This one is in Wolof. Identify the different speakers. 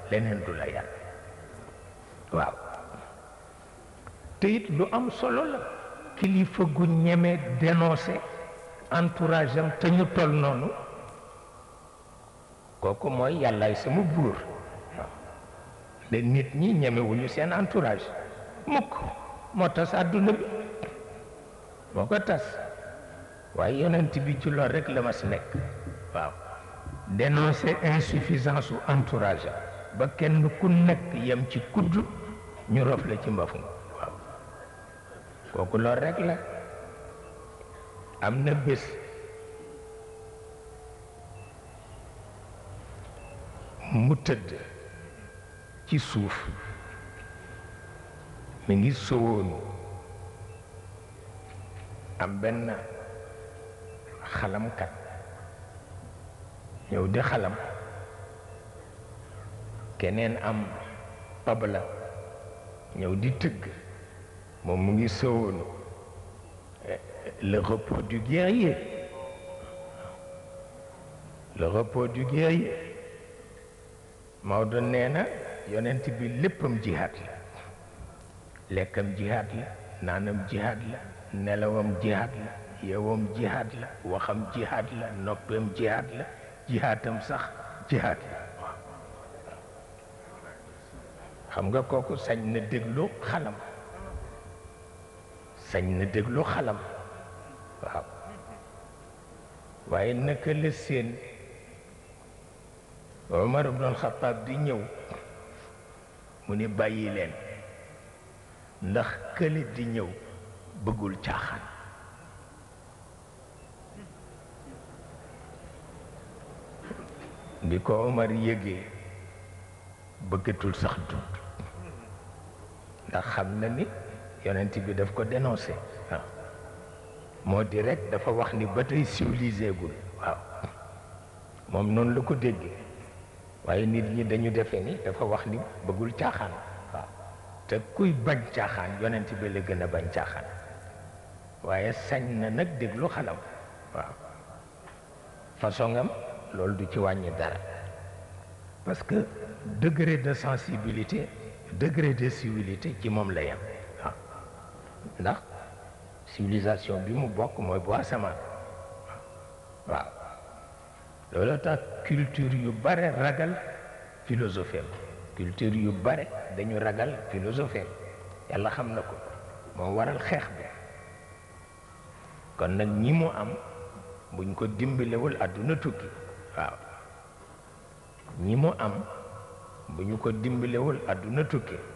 Speaker 1: leneen du la yar waaw te it lu am solo la kilifa gu ñeme dénoncé entourage am te ñu toll noonu kooku mooy yàllaay sama buur waaw de nit ñi ñemewuñu seen entourage mukk moo tas àdduna bi moo ko tas waaye yonent bi ci lool rek la ma si nekk waaw dénoncer insuffisance u entourage ba kenn ku nekk yem ci kudd ñu rof la ci mbafu waaw kooku lool rek la am na bés mu tëdd ci suuf mi ngi sowoonu am benn xalamkat ñëw di xalam keneen am tabla ñëw di tëgg moom mu ngi sowoonu le repos du guerrier le repos du guerrier Maodo nee na yonent bi léppam jihaad la lekkam jihaad la naanam jihaad la nelawam jihaad la yewam jihaad la waxam jihaad la noppam jihaad la jihaatam sax jihaad la xam nga kooku sañ na déglu xalam sañ na déglu xalam waaw waaye naka la seen Omar ibn al-Khattab di ñëw mu ne bàyyi leen ndax kële di ñëw bëggul caaxaan bi ko Omar yëgee bëggatul sax dund ndax xam na ni yonent bi daf ko dénoncé waaw moo di rek dafa wax ni ba tey civilisé gul waaw moom noonu la ko déggee waaye nit ñi dañu defe ni dafa wax ni bëggul caaxaan waaw te kuy bañ caaxaan yonent bi la gën a bañ caaxaan waaye sañ na nag déglu xalam waaw façon am loolu du ci wàññi dara parce que degré de sensibilité degré de civilité ci moom la yem waaw ndax civilisation bi mu bokk mooy bu asamaan waaw loolu tax culture yu bare ragal philosophie culture yu bare dañu ragal philosophie yàlla xam na ko moo waral xeex bi kon nag ñi mu am buñ ko dimbalewul àdduna tukki waaw ñi mu am bu ñu ko dimbalewul àdduna tukki